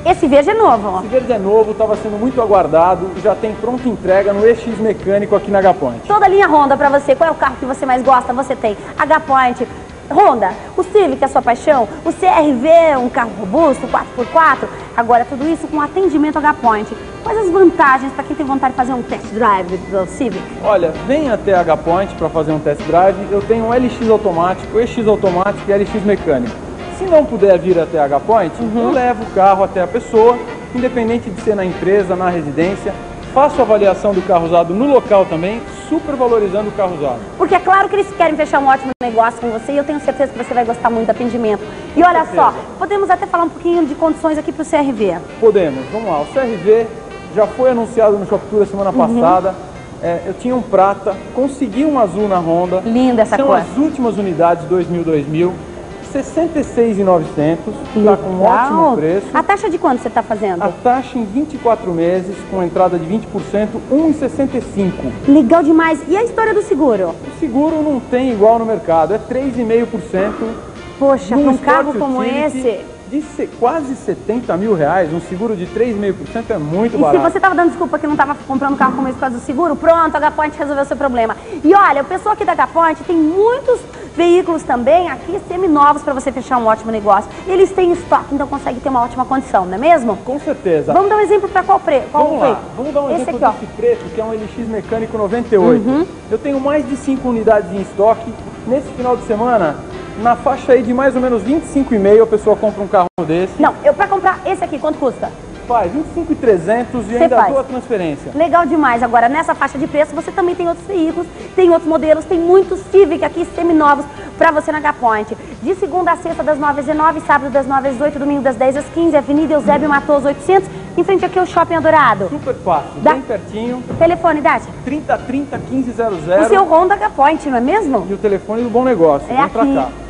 Esse verde é novo, ó. Esse verde é novo, estava sendo muito aguardado, já tem pronta entrega no EX Mecânico aqui na H-Point. Toda a linha Honda pra você. Qual é o carro que você mais gosta? Você tem H-Point, Honda, o Civic é a sua paixão, o CR-V, um carro robusto, 4x4. Agora, tudo isso com atendimento H-Point. Quais as vantagens para quem tem vontade de fazer um test drive do Civic? Olha, vem até a H-Point para fazer um test drive. Eu tenho um LX automático, EX automático e LX mecânico. Se não puder vir até a H-Point, eu levo o carro até a pessoa, independente de ser na empresa, na residência. Faço a avaliação do carro usado no local também, super valorizando o carro usado. Porque é claro que eles querem fechar um ótimo negócio com você e eu tenho certeza que você vai gostar muito do atendimento. E olha só, podemos até falar um pouquinho de condições aqui para o CR-V. Podemos, vamos lá. O CR-V já foi anunciado no Shoptura semana passada. Eu tinha um prata, consegui um azul na Honda. Linda essa cor. São as últimas unidades 2000. 66.900, está com um ótimo preço. A taxa de quanto você está fazendo? A taxa em 24 meses, com entrada de 20%, 1,65. Legal demais. E a história do seguro? O seguro não tem igual no mercado, é 3,5%. Poxa, para um carro como esse... De quase 70 mil reais, um seguro de 3,5% é muito E barato. se você estava dando desculpa que não estava comprando carro como esse por causa do seguro, pronto, a H-Point resolveu o seu problema. E olha, o pessoal aqui da H-Point tem muitos veículos também aqui seminovos para você fechar um ótimo negócio. Eles têm estoque, então consegue ter uma ótima condição, não é mesmo? Com certeza. Vamos dar um exemplo para qual preço? Vamos lá, vamos dar um exemplo desse preto, que é um LX Mecânico 98. Eu tenho mais de 5 unidades em estoque. Nesse final de semana, na faixa aí de mais ou menos 25,5 a pessoa compra um carro desse. Não, para comprar esse aqui, quanto custa? Faz 25.300 e ainda dou a transferência. Legal demais. Agora, nessa faixa de preço, você também tem outros veículos, tem outros modelos, tem muitos Civic aqui, seminovos, para você na H-Point. De segunda a sexta, das 9 às 19, sábado das 9 às 18, domingo das 10 às 15, Avenida Eusébio Matoso 800, em frente aqui ao Shopping Eldorado. Super fácil, bem pertinho. Telefone, Dati? 3030 1500. O seu Honda H-Point, não é mesmo? E o telefone do Bom Negócio. É Vem pra cá.